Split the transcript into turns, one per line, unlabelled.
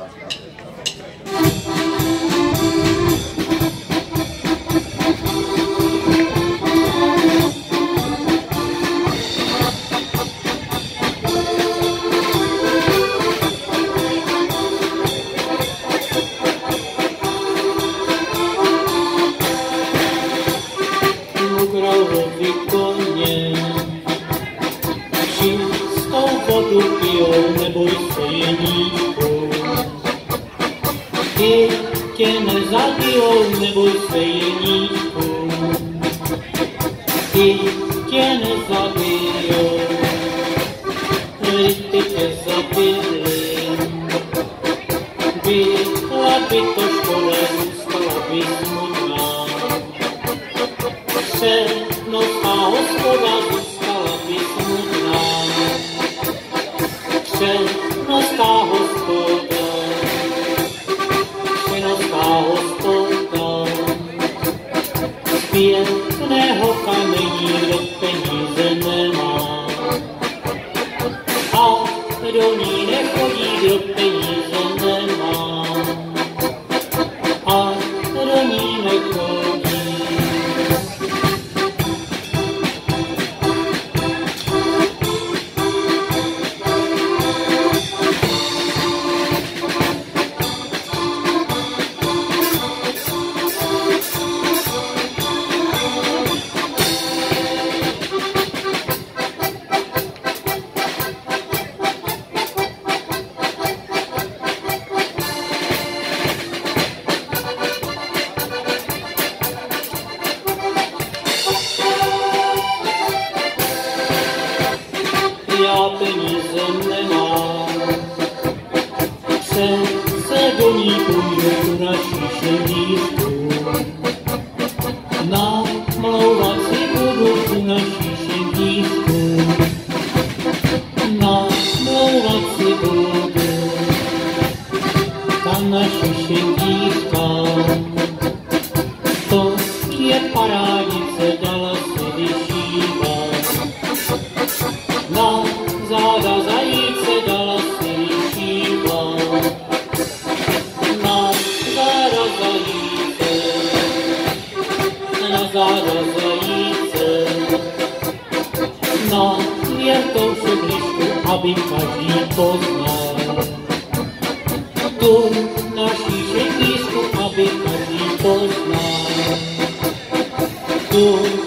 Královi koně, čistou vodu pijou, neboj se jeníčku. Ty tě nezabijou, neboj se jeníčku. Ty tě nezabijou, ty tě zabili. Byla by to škoda, zůstala by smutná. Přenosná hospoda zůstala by smutná. Přenosná hospoda, přenosná hospoda. Z pěkného kamení, kdo peníze nemá. A do ní nechodí, kdo peníze nemá. A do ní nechodí. Já peníze nemám, přece do ní půjdu na šíšenívku. Namlouvat si budu tu na šíšenívku. Namlouvat si budu ta na šíšenívka. To je parádice, dala si vyšívat. Na záda zajíce dala si vyšívat. Na záda zajíce, na záda zajíce. Na věrtou šupličku, aby každý poznal. Tu naší šetířku, aby každý poznal. Tu